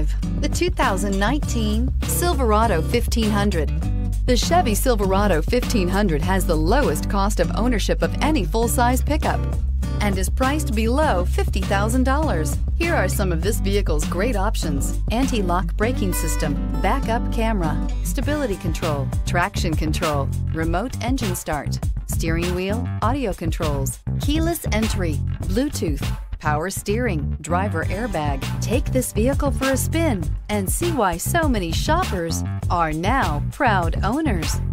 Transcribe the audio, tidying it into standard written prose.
drive the 2019 Silverado 1500. The Chevy Silverado 1500 has the lowest cost of ownership of any full-size pickup and is priced below $50,000. Here are some of this vehicle's great options: anti-lock braking system, backup camera, stability control, traction control, remote engine start, steering wheel audio controls, keyless entry, Bluetooth, power steering, driver airbag. Take this vehicle for a spin and see why so many shoppers are now proud owners.